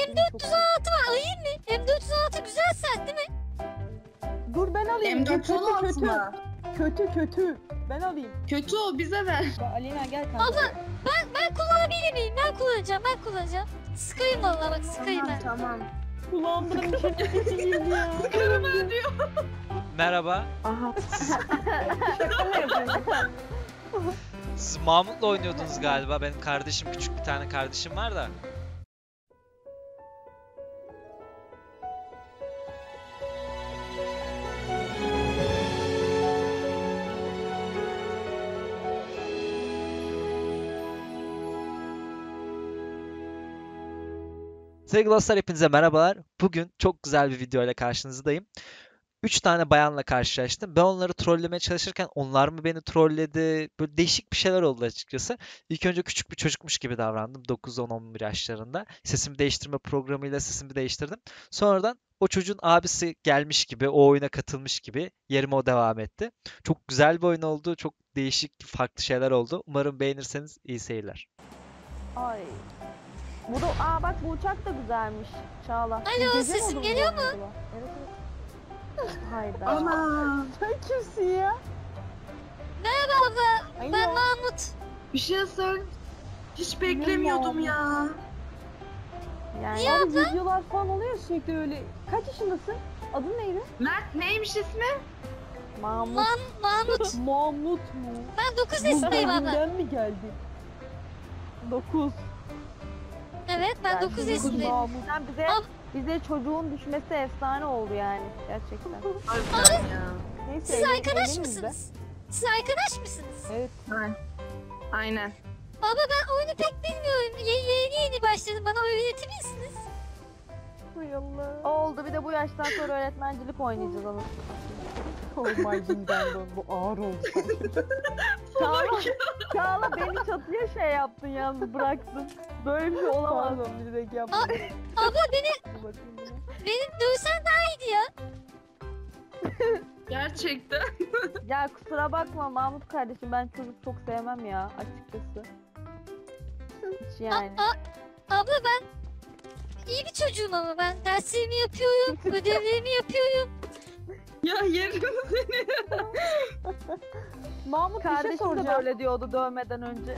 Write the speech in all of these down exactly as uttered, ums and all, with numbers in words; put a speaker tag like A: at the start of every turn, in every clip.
A: M dört yüz altı var, alayım mı? M dört yüz altı güzel silah değil mi?
B: Dur ben alayım.
C: M dört yüz altı
B: kötü, kötü.
C: mı?
B: Kötü kötü. Ben alayım.
C: Kötü o, bize ver.
B: Alina gel kanka.
A: Abla ben ben kullanabilir miyim? Ben kullanacağım, ben kullanacağım. Sıkayım valla bak, sıkayım ben.
C: Tamam.
B: Kulağımdan içeri ya.
C: Sıkarım diyor.
D: Merhaba.
B: Aha. Şaka mı yapıyorsun?
D: Siz Mahmut'la oynuyordunuz galiba. Benim kardeşim, küçük bir tane kardeşim var da. Sevgili dostlar, hepinize merhabalar. Bugün çok güzel bir video ile karşınızdayım. üç tane bayanla karşılaştım. Ben onları trollemeye çalışırken onlar mı beni trolledi? Böyle değişik bir şeyler oldu açıkçası. İlk önce küçük bir çocukmuş gibi davrandım. dokuz on on bir yaşlarında. Sesimi değiştirme programıyla sesimi değiştirdim. Sonradan o çocuğun abisi gelmiş gibi, o oyuna katılmış gibi yerime o devam etti. Çok güzel bir oyun oldu. Çok değişik, farklı şeyler oldu. Umarım beğenirseniz iyi seyirler.
B: Ay. Bu da, aa bak bu uçak da güzelmiş Çağla.
A: Alo,
B: Gece
A: sesim
B: modu mu
A: geliyor mu?
B: acaba? Evet evet. Hayda.
C: Ana.
B: Sen kimsin ya?
A: Merhaba abla,
B: Alo.
A: ben Mahmut.
C: Bir şey söyle. Hiç beklemiyordum ya.
B: Yani
A: Ya
B: abi videolar falan oluyor sürekli öyle. Kaç yaşındasın? Adın neydi?
C: Mert neymiş ismi?
B: Mahmut.
A: Man Mahmut.
B: Mahmut mu?
A: Ben dokuz
B: Bu
A: yaşındayım abla.
B: bölümden mi geldi? dokuz.
A: Evet, ben dokuz yaşındayım.
B: Mahmut. Sen bize,
A: Ab-
B: bize çocuğun düşmesi efsane oldu yani gerçekten.
C: Harbiden ya.
B: Neyse,
A: Siz
B: eğlen-
A: arkadaş
B: eğleniriz de.
A: mısınız? Siz arkadaş mısınız?
B: Evet.
C: Aynen.
A: Abla ben oyunu pek bilmiyorum. Yeni yeni, yeni başladım. Bana öğretir misiniz?
B: Hay Allah. Oldu, bir de bu yaştan sonra öğretmencilik oynayacağız onu. Oh my god, bu ağır oldu. Çağla, Çağla beni çatıya şey yaptın yalnız, bıraktın. Böyle bir şey olamaz. Pardon, direkt yapmadım.
A: Abla beni beni dövsen daha iyiydi ya.
C: Gerçekten.
B: Ya kusura bakma Mahmut kardeşim, ben çocuk çok sevmem ya açıkçası. Hiç yani.
A: A- a- abla ben iyi bir çocuğum ama ben derslerimi yapıyorum, ödevlerimi yapıyorum.
C: Ya yerim seni.
B: Mahmut kardeşim bir şey soracağım. Böyle diyordu dövmeden önce.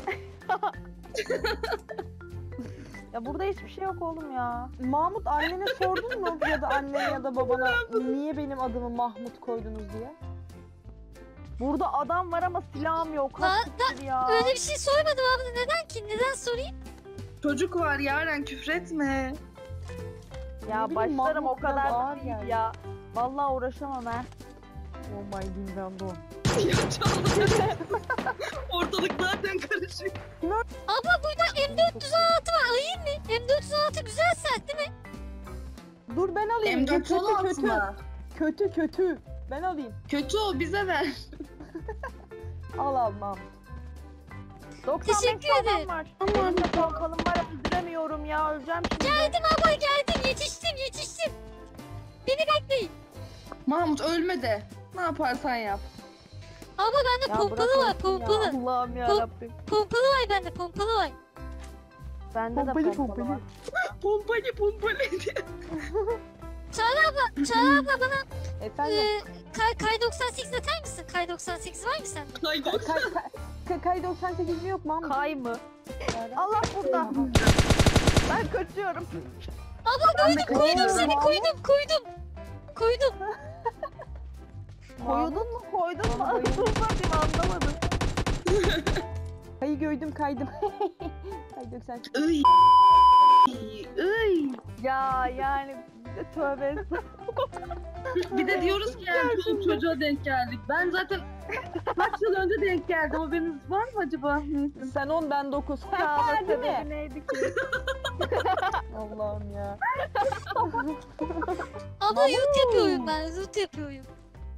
B: Ya burada hiçbir şey yok oğlum ya. Mahmut, annene sordun mu ya da annene ya da babana niye benim adımı Mahmut koydunuz diye? Burada adam var ama silahım yok.
A: La-
B: Hakikaten ya.
A: Öyle bir şey sormadım abla. Neden ki? Neden sorayım?
C: Çocuk var Yaren, küfretme.
B: Ya
E: Ne bileyim,
B: başlarım o
E: Mahmut
B: kadar
E: biraz
B: da
E: ağır
B: değil
E: geldi.
B: ya. Vallahi uğraşamam ha.
E: Oh my Nintendo.
C: Ya Çağla. Ortalık zaten karışık.
A: Abla burada M dört yüz altı var. Alayım mı? M dört yüz altı güzel silah değil mi?
B: Dur ben alayım.
C: M dört yüz
B: kötü
C: altı
B: kötü.
C: mı?
B: Kötü kötü. Ben alayım.
C: Kötü o, bize ver.
B: Al al Mahmut. doksan beş
A: Teşekkür
B: adam
A: ederim.
B: var. Benim de kalkalım var, öldüremiyorum ya, öleceğim şimdi.
A: Geldim abla, geldim. Yetiştim, yetiştim. Beni bekleyin.
C: Mahmut ölme de. Ne yaparsan yap.
A: Abla bende
B: Ya
A: pompalı
B: bırak
A: var,
B: olsun
A: pompalı.
B: ya. Allah'ım ya
A: Pom-
B: Rabbim.
A: Pompalı var bende, pompalı var.
B: Bende de
E: Pompali,
B: pompalı
E: pompali.
B: var.
C: Pompali pompali diye.
A: Çağla abla, Çağla abla bana
B: Efendim?
A: e, K, K doksan sekiz atar mısın? K doksan sekiz var mı sende?
C: Ay,
E: Kay, kay, kay doksan sekiz mi yok Mahmut?
B: Kay mı? Allah burada. Ben kaçıyorum.
A: Abla koydum, koydum seni, koydum, koydum. Koydum.
B: Koydun mu? Koydun mu?
E: Mahmut.
B: Dur bakayım, anlamadım.
E: Kayı gördüm kaydım. Kay doksan sekiz.
C: Iy. Iy.
B: Ya yani tövbe estağfurullah.
C: Bir de diyoruz ki yani bizim çocuğa denk geldik. Ben zaten kaç yıl önce denk geldim. Haberiniz var mı acaba? Neyse.
E: Sen on ben dokuz.
B: Çağla
E: Değil
B: sebebi
E: mi?
B: neydi ki?
E: Allah'ım ya.
A: Abla yut yapıyorum ben, yut yapıyorum.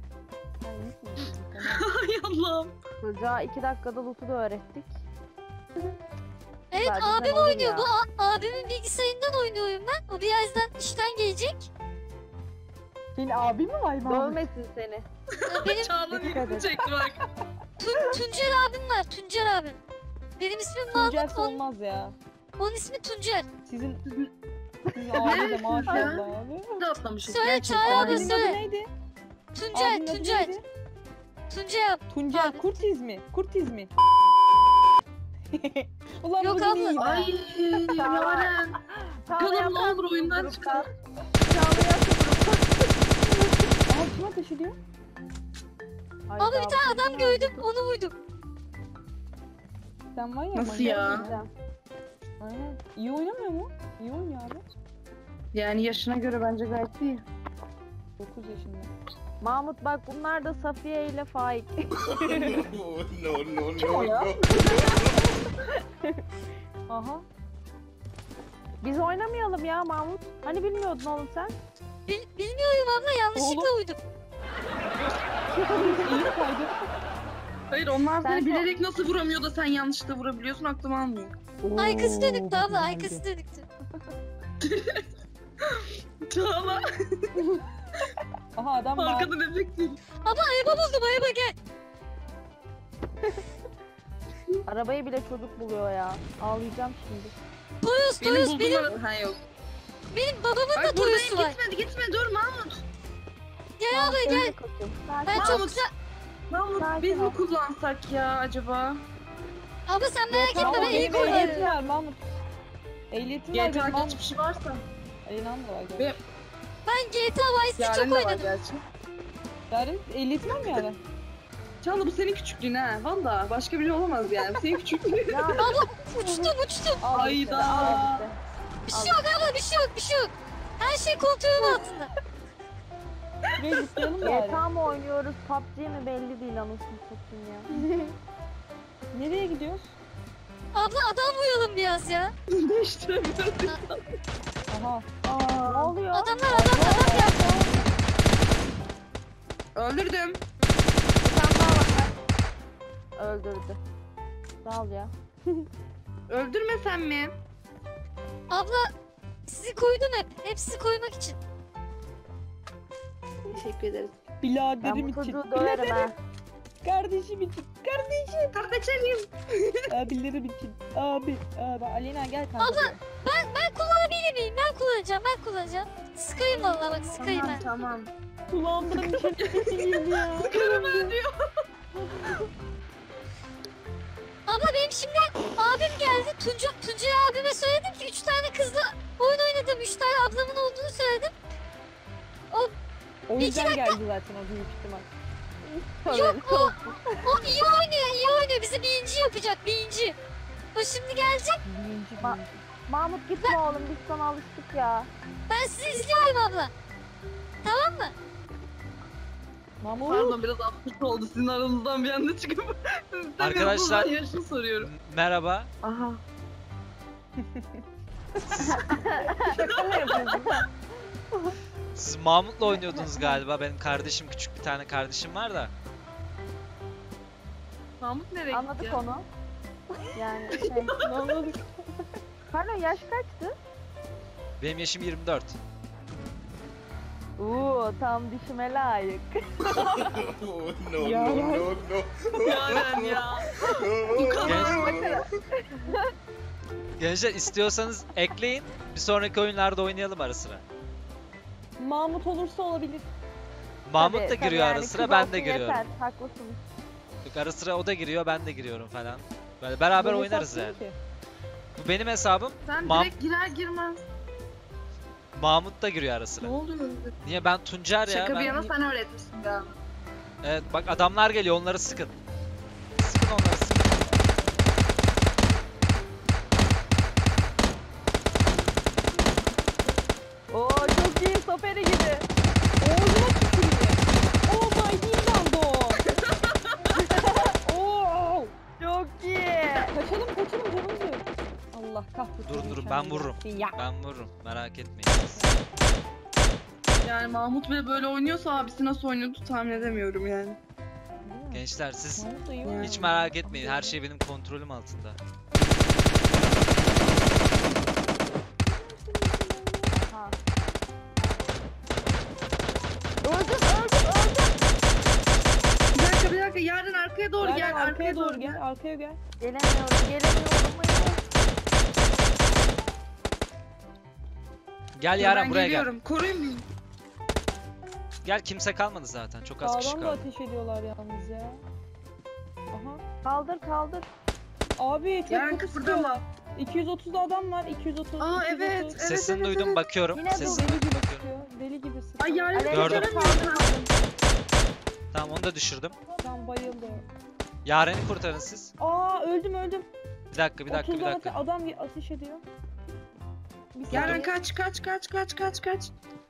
C: Ay Allah'ım.
B: Çocuğa iki dakikada loot'u da öğrettik.
A: Evet,
B: Zaten
A: abim
B: olur
A: oynuyor.
B: ya.
A: Bu a- abimin bilgisayarından oynuyorum ben. O birazdan işten gelecek.
E: Senin abi mi var Mahmut?
B: Dövmesin seni.
A: Ya Benim
C: Çağla'nın
E: Dikkat
C: ilgini
E: et.
C: çekti bak.
A: Tun Tuncer abim var, Tuncer abim. Benim ismim
E: Tuncel
A: Mahmut, onun,
E: olmaz ya.
A: onun ismi Tuncer.
E: Sizin sizin Sizin abi de maşallah abi.
C: Ne atlamışız
A: Söyle,
C: gerçekten.
A: Çağrı abi,
E: Abinin adı
A: söyle.
E: neydi?
A: Tuncay,
E: Abinin adı
A: Tuncay,
E: neydi?
A: Tuncay abi.
E: Tuncay
A: Abi.
E: Kurtiz mi? Kurtiz mi? Ulan
A: Yok
E: bugün
A: abla.
E: iyiyim ha.
C: Ay Yaren. Bakalım ne olur oyundan çıkar.
B: Çağla'ya
E: Aa kim ateş ediyor?
A: Abi bir tane adam gördüm, onu vurdum.
E: Sen var ya.
C: Nasıl
E: manyak
C: ya?
E: mısın? Aynen. İyi oynamıyor mu? İyi oynuyor abi.
C: Yani yaşına göre bence gayet iyi.
E: dokuz yaşında.
B: Mahmut bak bunlar da Safiye ile Faik.
F: no, no,
E: Kim o
F: no,
E: ya?
F: no.
E: Aha.
B: Biz oynamayalım ya Mahmut. Hani bilmiyordun oğlum sen?
A: Bil, bilmiyorum abla, yanlışlıkla uydum.
E: İyi kaydı.
C: Hayır onlar
B: Sen
C: seni
B: de-
C: bilerek nasıl vuramıyor da sen yanlışlıkla vurabiliyorsun aklım almıyor.
A: Arkası dönüktü abla,
E: güzeldi.
A: arkası dönüktü.
C: Çağla
E: Aha adam var.
C: arkadan efekt değil.
A: Abla araba buldum, araba gel.
B: Arabayı bile çocuk buluyor ya. Ağlayacağım şimdi.
A: Toyos,
C: Benim
A: Toyos,
C: bulduğum
A: benim,
C: arada. Ha yok.
A: benim babamın da
C: Ay buradayım
A: Toyos'u var.
C: gitmedi gitme dur Mahmut.
A: Gel abla gel. Ben çok
C: Mahmut.
A: güzel.
C: Mahmut
B: Sakin
C: biz
B: ol.
C: mi kullansak ya acaba?
A: Abla sen merak etme,
E: Tamam
A: ben iyi
E: benim ehliyetim
A: kullanırım.
E: var Mahmut. Ehliyetim var
C: G T A
E: benim Mahmut.
C: geçmişi varsa.
E: Alinan da var gel.
C: Ve-
A: Ben G T A Vice City
C: Yaren
A: çok
C: de var
A: oynadım.
C: gerçi.
E: Yarın ehliyetim var mı yarın?
C: Çağla bu senin küçüklüğün ha. Valla başka biri olamaz yani. Bu senin küçüklüğün.
B: Ya
A: Uçtum uçtum.
E: Al
C: Ayda.
E: işte.
B: al işte.
A: Bir şey yok abla, bir şey yok, bir şey yok. Her şey kontrolüm altında.
E: Şuraya zıplayalım
B: G
E: bari.
B: T A mı oynuyoruz, P U B G mi belli değil anasını satayım ya.
E: Nereye gidiyoruz?
A: Abla adam vuralım biraz ya.
C: Değiştiremiyorum.
E: Aha.
B: Ne oluyor?
A: Adamlar adam adam yaptı.
C: Öldürdüm.
B: Bir tane daha var. Öldürdü. Sağ ol ya.
C: Öldürmesen mi?
A: Abla sizi koydum hep. Hep sizi koymak için.
C: Teşekkür ederiz.
B: Ben
E: Biladerim
B: bu
E: için.
B: çocuğu döverim ha.
E: Kardeşim için. Kardeşim.
C: Kardeşim.
E: Abilerim için. Abi. Abi. Alena gel kanka.
A: Abla ben ben kullanabilir miyim? Ben kullanacağım, ben kullanacağım. Sıkayım vallahi bak, sıkayım
C: Tamam
A: ben.
C: tamam.
E: Kulağımdan nişan ya.
C: Karım diyor.
A: Abla benim şimdi abim geldi. Tuncu, Tuncay abime söyledim ki üç tane kızla oyun oynadım. Üç tane ablamın olduğunu söyledim.
E: O yüzden
A: İki
E: geldi zaten o büyük ihtimal.
A: Yok o, o iyi oynuyor, iyi oynuyor. Bizi birinci yapacak, birinci. O şimdi gelecek.
E: Birinci
B: Ma-
E: birinci.
B: Mahmut gitme oğlum biz sana alıştık ya.
A: Ben sizi izliyorum abla. Tamam mı?
E: Mahmut.
C: Pardon biraz absürt oldu sizin aranızdan bir anda çıkıp.
D: Arkadaşlar-
C: Ben yaşını soruyorum.
D: Merhaba.
C: Aha.
E: Şaka mı yapıyorsun?
D: Siz Mahmut'la oynuyordunuz galiba. Benim kardeşim, küçük bir tane kardeşim var da.
C: Mahmut nereye
B: Anladık
C: gitti?
B: onu. Yani şey.
E: Anladık.
B: Pardon yaş kaçtı?
D: Benim yaşım yirmi dört.
B: Uuu tam dişime layık.
F: no,
E: Ya.
F: no, no, no.
C: Yaren ya. Bu kadar.
D: Gençler istiyorsanız ekleyin. Bir sonraki oyunlarda oynayalım ara sıra.
E: Mahmut olursa olabilir.
D: Mahmut
B: Tabii,
D: da
B: tabii
D: giriyor
B: yani
D: ara sıra,
B: kız
D: ben
B: olsun
D: de giriyorum.
B: Yeter, haklısın.
D: Yok, ara sıra o da giriyor, ben de giriyorum falan. Böyle beraber
E: Böyle
D: oynarız
E: hesap
D: yani.
E: değil ki.
D: Bu benim hesabım.
C: Sen
D: Mam-
C: direkt girer girmez.
D: Mahmut da giriyor ara
C: Ne
D: sıra.
C: oluyor?
D: Niye ben Tuncer ya?
C: Şaka
D: Ben...
C: bir yana sen öğretmişsin galiba.
D: Evet bak adamlar geliyor, onları sıkın. Sıkın onları sıkın.
B: Oo çok iyi soperi gibi.
E: Oğluma tükürüyor. Oh my Ronaldo. Oo.
B: Çok iyi.
E: Kaçalım kaçalım canımız yok. Allah kahretsin.
D: Durun, durun,
E: nişan
D: ben vururum.
E: yiyeceksin Ya.
D: Ben vururum, merak etmeyin.
C: Yani Mahmut bile böyle oynuyorsa abisi nasıl oynuyordu tahmin edemiyorum yani.
E: Değil mi?
D: Gençler siz
E: Mahmut da iyi
C: Yani.
E: oynuyor.
D: hiç merak etmeyin, her şey benim kontrolüm altında.
B: Ha. Öldüm öldüm öldüm.
C: Bir dakika bir dakika yarın arkaya doğru
E: Gel,
C: gel.
E: arkaya,
C: Arkaya
E: doğru gel. Arkaya gel.
B: Gelemiyorum gelemiyorum.
D: Gel
C: Dur,
D: Yaren
C: ben
D: buraya gel.
C: geliyorum. Koruyun beni.
D: Gel, kimse kalmadı zaten. Çok az kişi
E: Sağdan da
D: kaldı.
E: ateş ediyorlar yalnız ya. Aha.
B: Kaldır kaldır.
E: Abi çok
C: Yaren
E: kötü
C: kıpırdama.
E: sıkıyorlar. iki yüz otuzda adam var. iki yüz otuz.
C: Aa,
E: iki yüz
C: evet,
E: otuz.
C: evet.
D: Sesini duydum,
C: evet.
D: bakıyorum.
B: Yine dur,
D: Sesini
E: Deli
D: duydum,
E: gibi
D: bakıyorum.
E: sıkıyor. Deli gibi sıkıyor.
C: Ay Yaren
B: Alev
D: Gördüm.
C: kurtaramıyorum.
D: Tamam, onu da düşürdüm.
E: Tam bayıldı.
D: Yaren'i kurtarın siz.
E: Aa öldüm öldüm.
D: Bir dakika, bir dakika, bir
E: otuzdan
D: dakika.
E: ate- adam ateş ediyor. Bir
C: Yaren
E: saniye.
C: kaç kaç kaç kaç kaç kaç.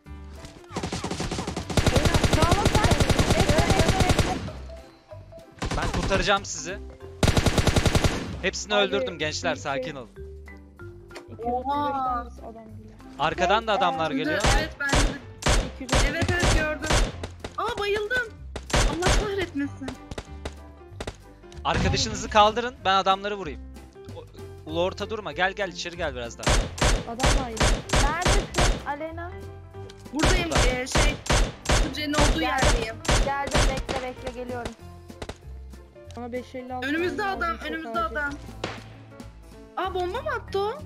B: Çağla sen. Bekle bekle bekle.
D: Ben kurtaracağım sizi. Hepsini
E: Abi,
D: öldürdüm gençler,
E: şey-
D: sakin olun.
E: iki yüz otuz beşten birisi adam geliyor.
D: Arkadan da adamlar
C: Dur,
D: geliyor.
C: Evet ben de.
E: iki yüz otuz
C: Evet evet gördüm. Aa bayıldım. Allah kahretmesin.
D: Arkadaşınızı kaldırın, ben adamları vurayım. O- Ulu orta durma, gel gel içeri gel biraz daha.
E: adam var yine.
B: Neredesin Alena?
C: Buradayım ee, şey. Tuncay'ın olduğu yerdeyim.
B: Geldim bekle bekle geliyorum.
E: Bana beş elli altı
C: Önümüzde
E: lazım,
C: adam,
E: çok
C: önümüzde
E: acil.
C: adam. Aa bomba mı attı o?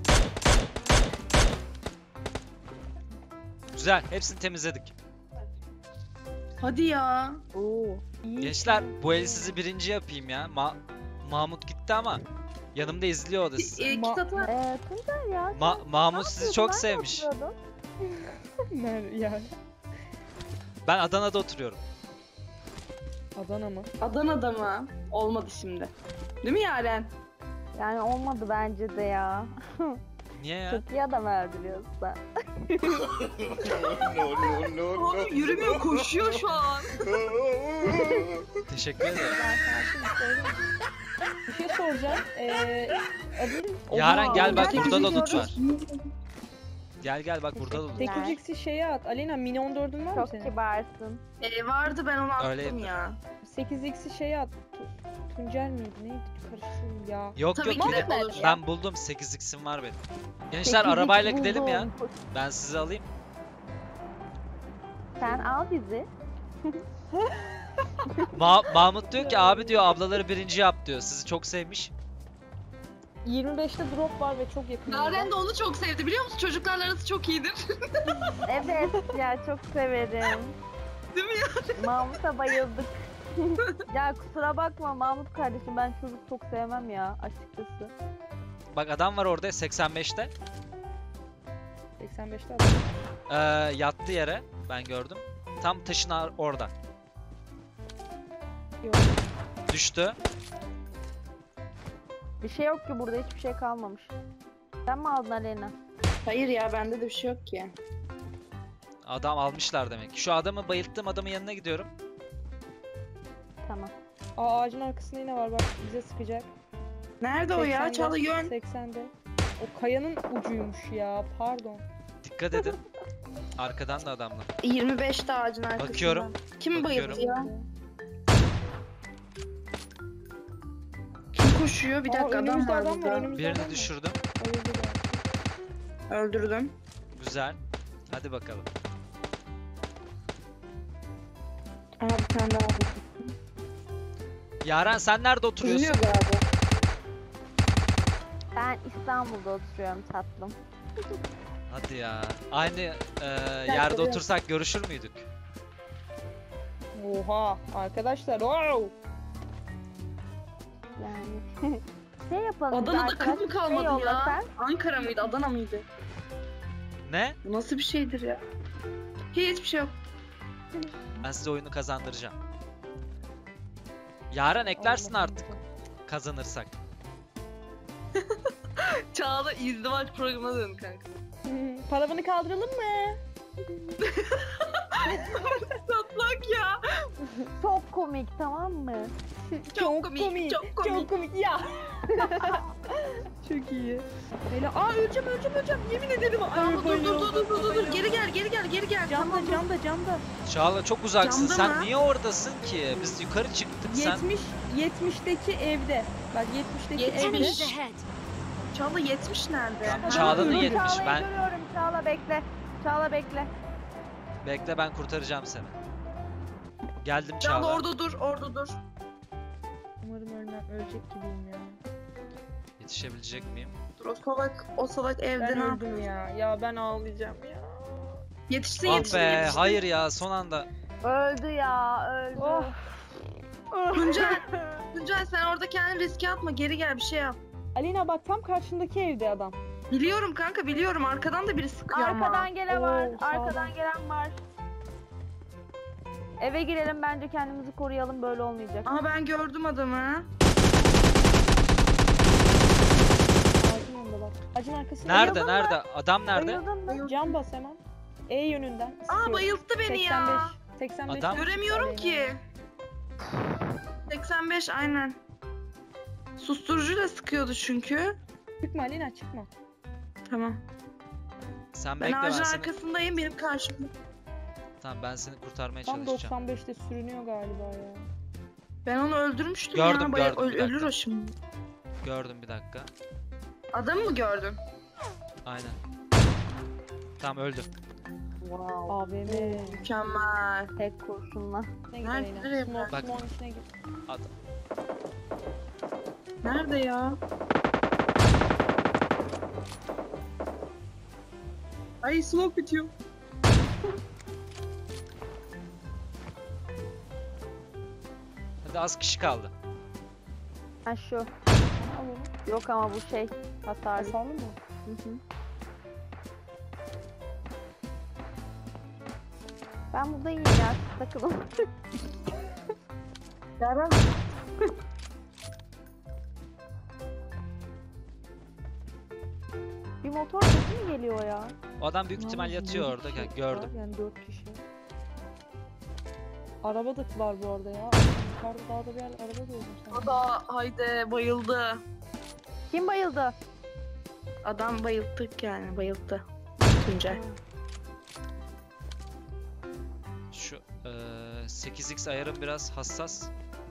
D: Güzel, hepsini temizledik.
C: Hadi ya.
E: Oo. iyi.
D: Gençler, bu eli sizi birinci yapayım ya. Ma Mahmut gitti ama yanımda izliyor o da sizi.
C: E,
E: Ma-
C: kit atar.
B: Eee Tuncay ya.
D: Ma
B: sen
D: Mahmut
B: ne
D: sizi
B: yapıyordun?
D: çok
B: Nerede
D: sevmiş.
B: oturuyordun?
E: Nerede yani?
D: Ben Adana'da oturuyorum.
E: Adana mı?
C: Adana'da mı? Olmadı şimdi. Değil mi Yaren?
B: Yani olmadı bence de ya.
D: Niye ya?
B: Kötüye adam öldürüyorsun sen.
F: no, no, no, no.
C: Oğlum yürümüyor koşuyor şu an.
D: Teşekkür ederim.
E: Ben sakin söyleyeyim. Bir şey soracağım. Ee, adın...
D: Yaren
E: Oha,
D: gel bak,
E: sekiz
D: burada da
E: yüz
D: loot var.
E: otuz.
D: Gel gel bak, burada da loot.
B: Teşekkür-
E: sekiz x'i şeye at. Alena mini on dördün var mı
B: Çok
E: senin?
B: kibarsın.
C: E, vardı ben onu attım
D: Öyleydi.
C: ya.
E: sekiz x'i şeye at. Tu- Tuncel miydi? Neydi? Karıştırdım ya.
D: Yok
C: Tabii
D: yok,
C: ki de
D: gide-
C: olur.
D: ben buldum, sekiz x'im var benim. Gençler
B: Sekiz
D: arabayla
B: buldum.
D: gidelim ya. Ben sizi alayım.
B: Sen al bizi.
D: Ma Mahmut diyor ki abi diyor ablaları birinci yap diyor. Sizi çok sevmiş.
E: yirmi beşte drop var ve çok yakın.
C: Yaren de onu çok sevdi biliyor musun? Çocuklarla arası çok iyidir.
B: Evet ya çok severim.
C: Değil mi
B: ya? Mahmut'a bayıldık. Ya kusura bakma Mahmut kardeşim, ben çocuk çok sevmem ya açıkçası.
D: Bak adam var orada seksen beşte.
E: seksen beşte adam.
D: Ee, yattı yere. Ben gördüm. Tam taşın ar- orada.
E: Yok.
D: Düştü.
B: Bir şey yok ki burada, hiçbir şey kalmamış. Sen mi aldın Alena?
C: Hayır ya bende de bir şey yok ki.
D: Adam almışlar demek. Şu adamı bayılttığım adamın yanına gidiyorum.
B: Tamam.
E: Aa ağacın arkasında yine var bak bize sıkacak.
C: Nerede o ya?
E: seksende,
C: Çağla yön.
E: seksende. O kayanın ucuymuş ya pardon.
D: Dikkat edin. Arkadan da adamlar.
C: yirmi beşte ağacın arkasında.
D: Bakıyorum.
C: Kim bayıldı
D: Bakıyorum.
C: ya? Kim koşuyor? Bir
E: Aa,
C: dakika adam
E: önümüzde
C: var
E: adam var
C: burada.
E: önümüzde adam
D: Birini
E: var.
D: düşürdüm.
E: Bayıldı galiba.
C: Öldürdüm.
D: Güzel. Hadi bakalım.
C: Aha bir tane daha var.
D: Yaren sen nerede oturuyorsun?
C: Üzülüyor galiba.
B: Ben İstanbul'da oturuyorum tatlım.
D: Hadi ya. Aynı e, yerde
C: tabii.
D: otursak görüşür müydük?
E: Oha arkadaşlar wow.
B: Yani şey yapalım. biz
C: Adana'da
B: arkadaş,
C: kız mı
B: şey
C: kalmadı
B: yolla
C: ya?
B: sen.
C: Ankara mıydı? Adana mıydı?
D: Ne?
C: Bu nasıl bir şeydir ya? Hiçbir şey yok.
D: Ben size oyunu kazandıracağım. Yaren eklersin
E: Allah'ım.
D: artık kazanırsak.
C: Çağla izdivaç programına dön kanka.
E: Paravanı kaldıralım mı?
C: Tatlak ya.
B: Çok komik, tamam mı?
C: Çok komik, çok komik.
E: Çok komik ya. Çok iyi. Hele aa öleceğim öleceğim öleceğim yemin ederim. Ay,
C: Çağla dur dur
E: bayılıyorum,
C: dur dur dur dur.
E: bayılıyorum.
C: Geri gel geri gel geri gel.
E: Camda
C: Tamam dur.
E: camda camda.
D: Çağla çok uzaksın.
C: Camda
D: Sen
C: mı?
D: niye oradasın ki? Biz yukarı çıktık. Sen
E: yetmiş yetmişteki evde. Bak yetmişteki
C: Yetmiş.
E: evde.
A: Enemies ahead.
C: Çağla yetmiş nerede?
D: Tamam,
E: Adam
D: Çağla'nın
E: öldü.
D: yetmiş.
B: Çağla'yı
D: Ben
B: görüyorum. Çağla bekle. Çağla bekle.
D: bekle, ben kurtaracağım seni. Geldim
C: Çağla
D: Çağla.
C: orada dur orada dur.
E: Umarım ölmem ölecek gibiyim ya.
D: Yetişebilecek miyim?
C: Dur o salak o salak evde
E: Ben
C: ne
E: öldüm
C: yapıyor?
E: ya. Ya ben ağlayacağım ya.
C: Yetişsin
D: Ah
C: yetişsin
D: be,
C: yetişsin.
D: hayır ya, son anda.
B: Öldü ya öldü.
E: Oh.
C: Tuncay, Tuncay sen orada kendini riske atma. Geri gel bir şey yap.
E: Alina bak tam karşındaki evde adam.
C: Biliyorum kanka biliyorum. Arkadan da biri sıkıyor ama.
B: Arkadan gelen var.
E: Oo, sağdan.
B: Arkadan gelen var. Eve girelim bence kendimizi koruyalım böyle olmayacak.
C: Aha ben gördüm adamı.
E: Ağacın yanında bak. Ağacın arkasında.
D: Nerede, nerede? Adam nerede?
B: Bayıldın mı?
E: Cam bas hemen. E yönünden.
C: Aa
E: sıkıyor.
C: bayılttı beni ya.
E: seksen beş.
D: Adam-
C: Göremiyorum ki. seksen beş aynen. Susturucuyla sıkıyordu çünkü.
E: Çıkma Alina çıkma.
C: Tamam.
D: Sen
C: Ben
D: bekle, ben
C: ağacın
D: seni...
C: arkasındayım benim karşımda.
D: Tamam, ben seni kurtarmaya
E: Tam
D: çalışacağım.
E: doksan beşte sürünüyor galiba ya.
C: Ben onu öldürmüştüm
D: Gördüm,
C: ya. Baya-
D: gördüm, bir
C: öl- ölür
D: dakika.
C: o şimdi.
D: Gördüm, bir dakika.
C: Adamı mı gördün?
D: Aynen. Tamam, öldü.
B: Wow.
E: A V M.
C: Mükemmel.
B: Tek kurşunla.
E: İçine gir
C: Nerede-
E: Alina.
C: nereye
E: Smoke,
D: bak?
E: smoke'un içine gir.
D: Adam.
C: Nerede ya? Ay smoke bitiyor.
D: Hadi, az kişi kaldı.
B: Ha şu.
E: Al onu.
B: Yok ama bu şey. Hasarlı.
E: Hasarlı mı?
B: Hı hı. Ben burada iyiyim ya. Takılın.
C: Yaren.
B: Bir motor sesi mi geliyor ya?
D: O adam büyük
E: Ne
D: ihtimal
E: yapıyorsun?
D: yatıyor
E: Dört
D: orada.
E: kişi
D: Gel,
E: var,
D: gördüm.
E: Yani dört kişi. Araba da var bu arada ya. Yukarıda dağda bir yer araba gördüm sen.
C: O da haydi bayıldı.
B: Kim bayıldı?
C: Adam bayılttık yani bayılttı. Tuncay.
D: Şu eee sekiz x ayarım biraz hassas.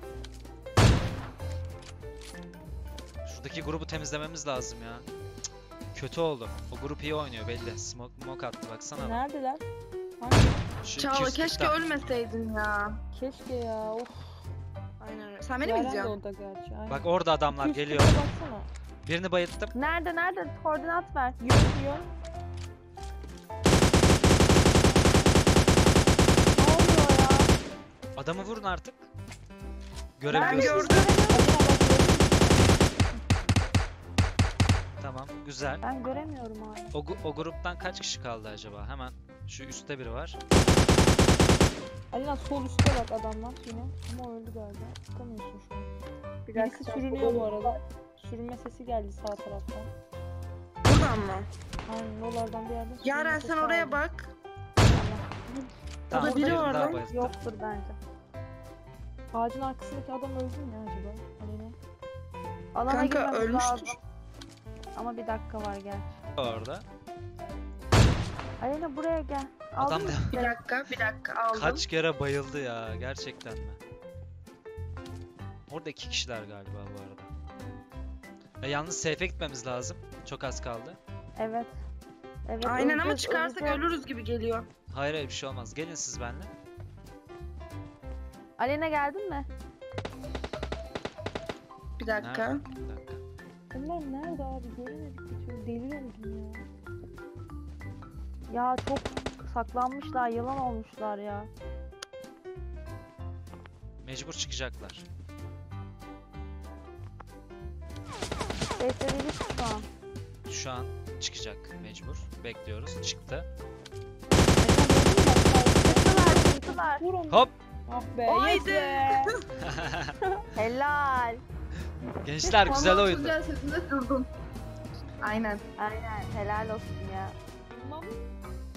D: Şuradaki grubu temizlememiz lazım ya. Cık, kötü oldu. O grup iyi oynuyor belli. Smoke smoke attı baksana. bak.
E: Neredeler? Hangi?
D: Şu
C: Çağla
D: iki yüz
C: keşke
D: kırkta.
C: ölmeseydin ya.
E: Keşke ya. Of.
C: Aynen öyle. Sen beni mi
E: Yaren de
C: izliyorsun?
E: orada gerçi. Aynen.
D: Bak orada adamlar
E: iki yüz
D: geliyor.
E: kırka baksana.
D: Birini bayılttım.
B: Nerede nerede? Koordinat ver.
E: Yön yön.
B: Ne oluyor ya?
D: Adamı vurun artık.
C: Ben
D: Görebiliyorsunuz.
C: gördüm.
E: Alina bak gördün
D: Tamam, güzel.
B: Ben göremiyorum abi.
D: O, gu- o gruptan kaç kişi kaldı acaba? Hemen şu üstte biri var.
E: mü? Alina sol üstte bak adamlar yine. Ama öldü galiba. Tutamıyorsun şu an. Birisi sürünüyor bu arada. Sürünme sesi geldi sağ taraftan.
C: Buradan mı?
E: Aynen oralardan bir yerden sürünme
C: Yaren
E: sesi
C: sen oraya
E: aldım.
C: bak.
D: Tamam,
C: Orada biri
D: birini
C: var
D: daha
C: lan.
D: bayılttım.
B: Yoktur bence.
E: Ağacın arkasındaki adam öldü mü ya acaba? Alina.
B: Alana
C: Kanka
B: girmemiz
C: ölmüştür.
B: lazım. Ama bir dakika var gel.
D: Orada.
B: Alena buraya gel. Aldın
D: Adam
B: mı?
D: da
C: Bir dakika bir dakika aldım.
D: kaç kere bayıldı ya, gerçekten mi? Orada iki kişiler galiba bu arada. E, yalnız safe'e gitmemiz lazım. Çok az kaldı.
B: Evet. Evet.
C: Aynen ama
B: öleceğiz,
C: çıkarsak
B: öleceğiz.
C: ölürüz gibi geliyor.
D: Hayır, hayır bir şey olmaz. Gelin siz benimle.
B: Alena geldin mi?
C: Bir dakika.
D: Nerede? Bir dakika.
E: Bunlar nerede abi? Göremedik bir türlü. Deli oldum ya.
B: Ya çok saklanmışlar, yılan olmuşlar ya.
D: Mecbur çıkacaklar.
B: Beklediğimiz şu an.
D: Şu an çıkacak mecbur. Bekliyoruz. Çıktı.
B: Çıktılar, çıktılar.
E: Vur onu.
D: Hop!
E: Ah be.
C: Haydi.
E: Yes be.
B: Helal.
D: Gençler güzel
C: Vallahi
D: oyundu.
C: Tuncay sesinde durdum. Aynen.
B: Aynen, helal olsun ya.
E: Tamam.